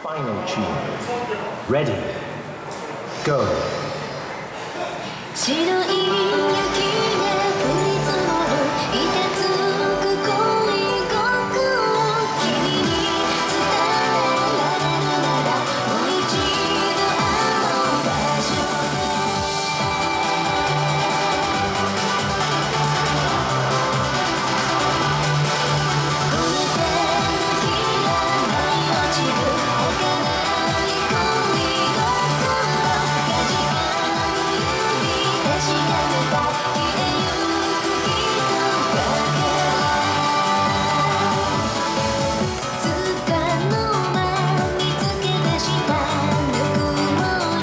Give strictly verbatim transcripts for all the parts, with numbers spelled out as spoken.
Final tune. Ready. Go. 白い雪が降り積もる凍てつく恋心君に伝えられるならもう一度あの場所でこの手のひら舞い落ちる儚い恋心が時間の指確かめた消えゆく人影つかの間見つけ出したぬくもり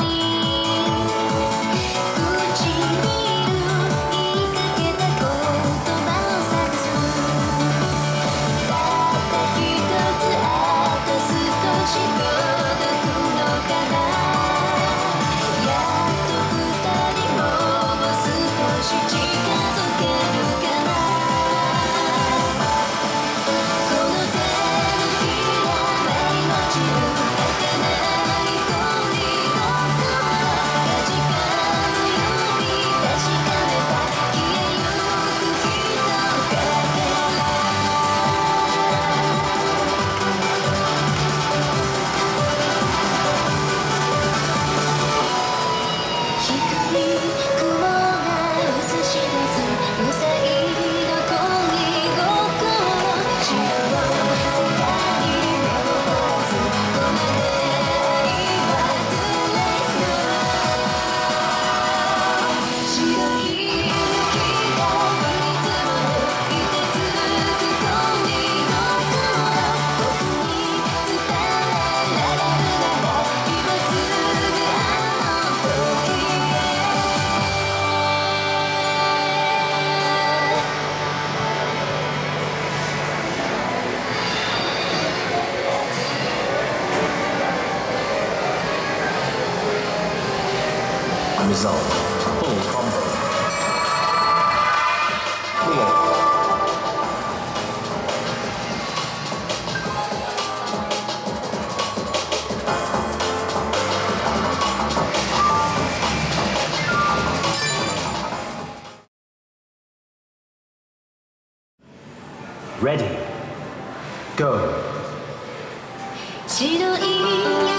唇言いかけた言葉を探すたった一つあと少し届くのかなやっと二人ももう少し近づけるかなこの手のひら舞い落ちる儚い恋心が時間の指確かめた消えゆく人影低い雲が映し出す無彩の恋心白の世界に目を凝らすこの出会いは Too late now 白い雪が降り積もる凍てつく恋心僕に伝えられるなら今すぐあの時へ Result. Full combo. Clear. Ready. Go. 白い雪